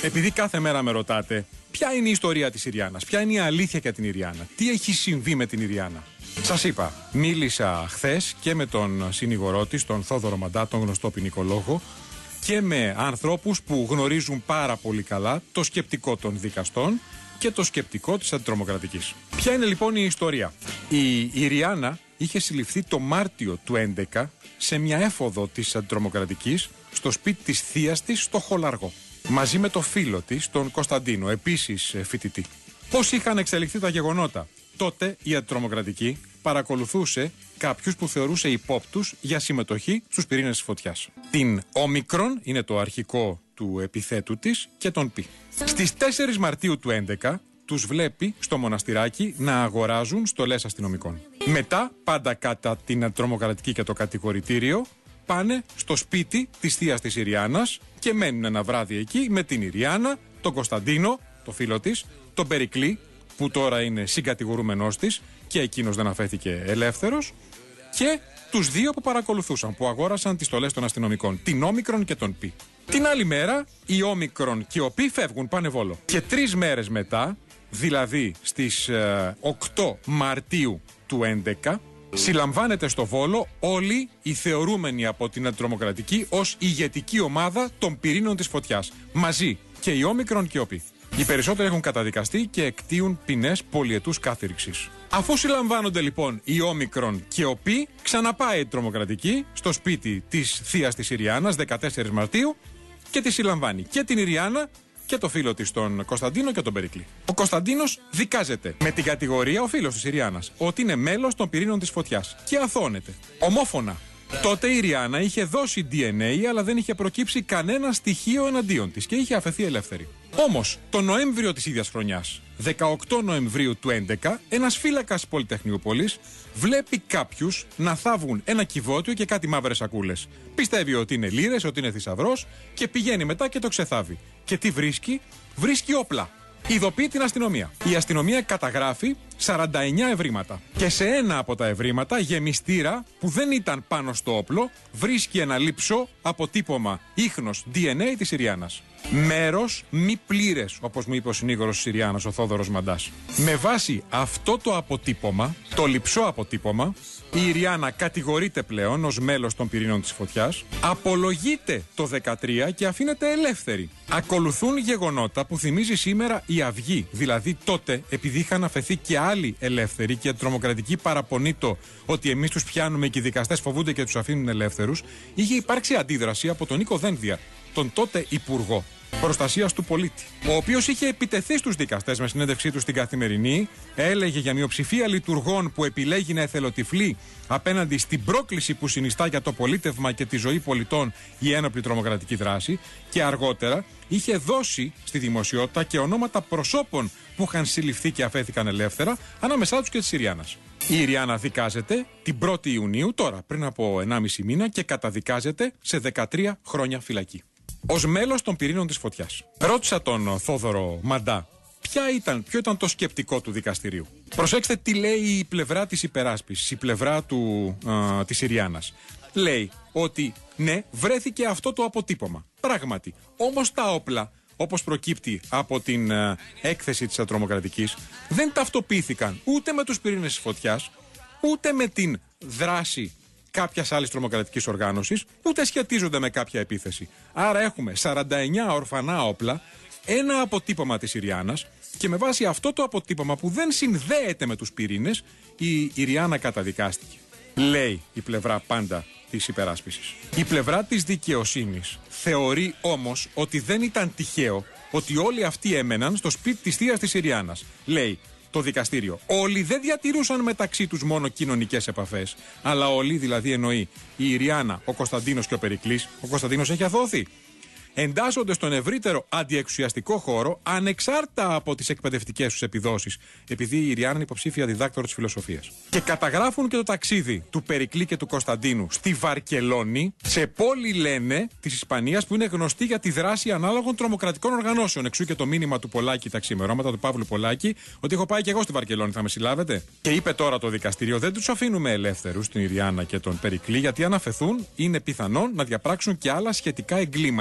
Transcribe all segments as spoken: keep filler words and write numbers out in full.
Επειδή κάθε μέρα με ρωτάτε ποια είναι η ιστορία της Ιριάννας, ποια είναι η αλήθεια για την Ιριάννα, τι έχει συμβεί με την Ιριάννα. Σας είπα, μίλησα χθες και με τον συνηγορό της, τον Θόδωρο Μαντά, τον γνωστό ποινικολόγο, και με ανθρώπους που γνωρίζουν πάρα πολύ καλά το σκεπτικό των δικαστών και το σκεπτικό της αντιτρομοκρατικής. Ποια είναι λοιπόν η ιστορία? Η Ιριάννα είχε συλληφθεί το Μάρτιο του έντεκα σε μια έφοδο της αντιτρομοκρατικής στο σπίτι της θείας της στο Χολαργό, μαζί με το φίλο της, τον Κωνσταντίνο, επίσης φοιτητή. Πώς είχαν εξελιχθεί τα γεγονότα? Τότε η αντιτρομοκρατική παρακολουθούσε κάποιους που θεωρούσε υπόπτους για συμμετοχή στους πυρήνες της φωτιάς. Την Όμικρον είναι το αρχικό του επιθέτου της και τον Π. Στις τέσσερις Μαρτίου του έντεκα τους βλέπει στο μοναστηράκι να αγοράζουν στολές αστυνομικών. Μετά, πάντα κατά την αντιτρομοκρατική και το κατηγορητήριο, πάνε στο σπίτι της θείας της Ιριάννας και μένουν ένα βράδυ εκεί με την Ιριάννα, τον Κωνσταντίνο, το φίλο της, τον Περικλή, που τώρα είναι συγκατηγορούμενός της και εκείνος δεν αφέθηκε ελεύθερος, και τους δύο που παρακολουθούσαν, που αγόρασαν τις στολές των αστυνομικών, την Όμικρον και τον Π. Την άλλη μέρα η Όμικρον και ο Π φεύγουν, πάνε Βόλο. Και τρεις μέρες μετά, δηλαδή στις ε, οκτώ Μαρτίου του έντεκα, συλλαμβάνεται στο Βόλο όλοι οι θεωρούμενοι από την αντιτρομοκρατική ως ηγετική ομάδα των πυρήνων της φωτιάς, μαζί και η Όμικρον και ο Π. Οι περισσότεροι έχουν καταδικαστεί και εκτείουν ποινές πολυετούς κάθυρξης. Αφού συλλαμβάνονται λοιπόν η Όμικρον και ο Π, ξαναπάει η τρομοκρατική στο σπίτι της θείας της Ιριάννας δεκατέσσερις Μαρτίου και τη συλλαμβάνει και την Ιριάννα και το φίλο της, τον Κωνσταντίνο και τον Περικλή. Ο Κωνσταντίνος δικάζεται με την κατηγορία, ο φίλος της Ιριάννας, ότι είναι μέλος των πυρήνων της φωτιάς και αθώνεται. Ομόφωνα. Τότε η Ιριάννα είχε δώσει ντι εν έι, αλλά δεν είχε προκύψει κανένα στοιχείο εναντίον της και είχε αφαιθεί ελεύθερη. Όμως, το Νοέμβριο της ίδιας χρονιάς, δεκαοκτώ Νοεμβρίου του έντεκα, ένας φύλακας Πολυτεχνείου Πόλης βλέπει κάποιους να θάβουν ένα κυβότιο και κάτι μαύρες σακούλες. Πιστεύει ότι είναι λίρες, ότι είναι θησαυρός και πηγαίνει μετά και το ξεθάβει. Και τι βρίσκει? Βρίσκει όπλα. Ειδοποιεί την αστυνομία. Η αστυνομία καταγράφει σαράντα εννέα ευρήματα. Και σε ένα από τα ευρήματα, γεμιστήρα που δεν ήταν πάνω στο όπλο, βρίσκει ένα λήψο αποτύπωμα ίχνος ντι εν έι της Ιριάννας. Μέρος μη πλήρες, όπως μου είπε ο συνήγορος της Ιριάννας, ο Θόδωρος Μαντάς. Με βάση αυτό το αποτύπωμα, το λειψό αποτύπωμα, η Ιριάννα κατηγορείται πλέον ως μέλος των πυρήνων της φωτιάς, απολογείται το δεκατρία και αφήνεται ελεύθερη. Ακολουθούν γεγονότα που θυμίζει σήμερα η Αυγή. Δηλαδή τότε, επειδή είχαν αφαιθεί και άλλοι ελεύθεροι και η τρομοκρατική παραπονείτο ότι εμείς τους πιάνουμε και οι δικαστές φοβούνται και τους αφήνουν ελεύθερους, είχε υπάρξει αντίδραση από τον Νίκο Δένδια, τον τότε Υπουργό Προστασίας του Πολίτη, ο οποίος είχε επιτεθεί στους δικαστές με συνέντευξή του στην Καθημερινή. Έλεγε για μειοψηφία λειτουργών που επιλέγει να εθελοτυφλεί απέναντι στην πρόκληση που συνιστά για το πολίτευμα και τη ζωή πολιτών η ένοπλη τρομοκρατική δράση, και αργότερα είχε δώσει στη δημοσιότητα και ονόματα προσώπων που είχαν συλληφθεί και αφέθηκαν ελεύθερα, ανάμεσά τους και της Ιριάννας. Η Ιριάννα δικάζεται την πρώτη Ιουνίου, τώρα πριν από ενάμιση μήνα, και καταδικάζεται σε δεκατρία χρόνια φυλακή. Ως μέλος των πυρήνων της φωτιάς. Ρώτησα τον Θόδωρο Μαντά ποια ήταν, ποιο ήταν το σκεπτικό του δικαστηρίου. Προσέξτε τι λέει η πλευρά της υπεράσπισης, η πλευρά του, α, της Ιριάννας. Λέει ότι ναι, βρέθηκε αυτό το αποτύπωμα. Πράγματι. Όμως τα όπλα, όπως προκύπτει από την α, έκθεση της ατρομοκρατικής, δεν ταυτοποιήθηκαν ούτε με τους πυρήνες της φωτιάς, ούτε με την δράση κάποιας άλλης τρομοκρατικής οργάνωσης, ούτε σχετίζονται με κάποια επίθεση. Άρα έχουμε σαράντα εννέα ορφανά όπλα, ένα αποτύπωμα της Ιριάννας, και με βάση αυτό το αποτύπωμα που δεν συνδέεται με τους πυρήνες, η Ιριάννα καταδικάστηκε. Λέει η πλευρά πάντα της υπεράσπισης. Η πλευρά της δικαιοσύνης θεωρεί όμως ότι δεν ήταν τυχαίο ότι όλοι αυτοί έμεναν στο σπίτι της θείας της Ιριάννας. Λέει το δικαστήριο, όλοι δεν διατηρούσαν μεταξύ τους μόνο κοινωνικές επαφές, αλλά όλοι, δηλαδή εννοεί η Ιριάννα, ο Κωνσταντίνος και ο Περικλής, ο Κωνσταντίνος έχει αθώθει, εντάσσονται στον ευρύτερο αντιεξουσιαστικό χώρο ανεξάρτητα από τις εκπαιδευτικές τους επιδόσεις, επειδή η Ιριάννα είναι υποψήφια διδάκτορα της φιλοσοφίας. Και καταγράφουν και το ταξίδι του Περικλή και του Κωνσταντίνου στη Βαρκελόνη, σε πόλη, λένε, της Ισπανίας, που είναι γνωστή για τη δράση ανάλογων τρομοκρατικών οργανώσεων. Εξού και το μήνυμα του Πολάκη τα ξημερώματα, του Παύλου Πολάκη, ότι έχω πάει και εγώ στη Βαρκελόνη, θα με συλλάβετε. Και είπε τώρα το δικαστήριο, δεν τους αφήνουμε ελεύθερους, την Ιριάννα και τον Περικλή, γιατί αν αφαιθούν είναι πιθανόν να διαπράξουν και άλλα σχετικά εγκλήματα.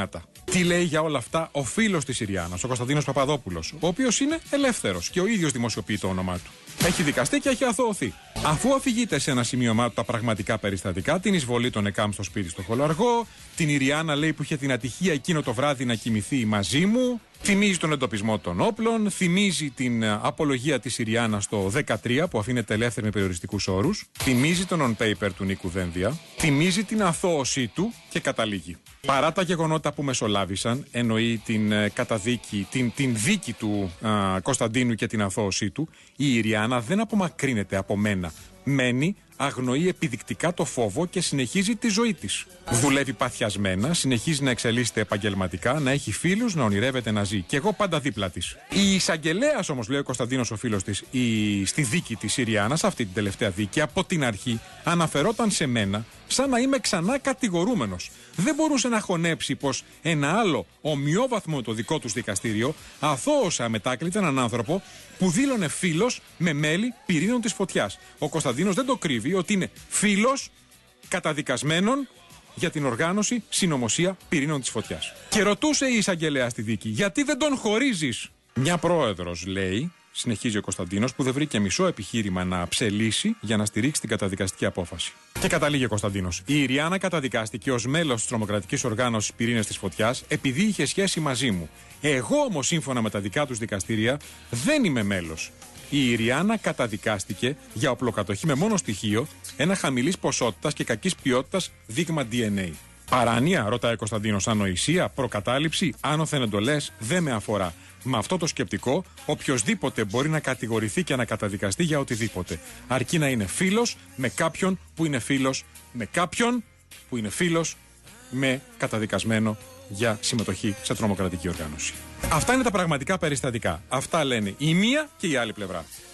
Τι λέει για όλα αυτά ο φίλος της Ιριάννας, ο Κωνσταντίνος Παπαδόπουλος, ο οποίος είναι ελεύθερος και ο ίδιος δημοσιοποιεί το όνομά του. Έχει δικαστεί και έχει αθωωωθεί. Αφού αφηγείται σε ένα σημείωμά του τα πραγματικά περιστατικά, την εισβολή των ΕΚΑΜ στο σπίτι στο Χολαργό, την Ιριάννα λέει που είχε την ατυχία εκείνο το βράδυ να κοιμηθεί μαζί μου, θυμίζει τον εντοπισμό των όπλων, θυμίζει την απολογία της Ιριάννας στο δεκατρία που αφήνεται ελεύθερη με περιοριστικούς όρους, θυμίζει τον on-paper του Νίκου Δένδια, θυμίζει την αθώωσή του και καταλήγει. Παρά τα γεγονότα που μεσολάβησαν, εννοεί την ε, καταδίκη, την, την δίκη του ε, Κωνσταντίνου και την αθώωσή του, η Ιριάννα δεν απομακρύνεται από μένα. Μένει, αγνοεί επιδεικτικά το φόβο και συνεχίζει τη ζωή της. Δουλεύει παθιασμένα, συνεχίζει να εξελίσσεται επαγγελματικά, να έχει φίλους, να ονειρεύεται να ζει. Και εγώ πάντα δίπλα της. Η εισαγγελέας όμως, λέει ο Κωνσταντίνος ο φίλος της, η... στη δίκη της Ιριάννας, αυτή την τελευταία δίκη, από την αρχή αναφερόταν σε μένα σαν να είμαι ξανά κατηγορούμενος. Δεν μπορούσε να χωνέψει πως ένα άλλο ομοιόβαθμο το δικό τους δικαστήριο αθώωσε αμετάκλητα έναν άνθρωπο που δήλωνε φίλος με μέλη πυρήνων της φωτιάς. Ο Κωνσταντίνος δεν το κρύβει ότι είναι φίλος καταδικασμένων για την οργάνωση συνωμοσία πυρήνων της φωτιάς. Και ρωτούσε η εισαγγελέα στη δίκη, γιατί δεν τον χωρίζεις? Μια πρόεδρος, λέει, συνεχίζει ο Κωνσταντίνος, που δεν βρήκε μισό επιχείρημα να ψελίσει για να στηρίξει την καταδικαστική απόφαση. Και καταλήγει ο Κωνσταντίνος. Η Ιριάννα καταδικάστηκε ως μέλος της τρομοκρατικής οργάνωσης πυρήνες της φωτιάς επειδή είχε σχέση μαζί μου. Εγώ όμως, σύμφωνα με τα δικά τους δικαστήρια, δεν είμαι μέλος. Η Ιριάννα καταδικάστηκε για οπλοκατοχή με μόνο στοιχείο ένα χαμηλής ποσότητας και κακής ποιότητας δείγμα ντι εν έι. Παράνοια, ρωτάει ο Κωνσταντίνος, ανοησία, προκατάληψη, άνωθεν εντολές, δεν με αφορά. Με αυτό το σκεπτικό, οποιοσδήποτε μπορεί να κατηγορηθεί και να καταδικαστεί για οτιδήποτε. Αρκεί να είναι φίλος με κάποιον που είναι φίλος με κάποιον που είναι φίλος με καταδικασμένο για συμμετοχή σε τρομοκρατική οργάνωση. Αυτά είναι τα πραγματικά περιστατικά. Αυτά λένε η μία και η άλλη πλευρά.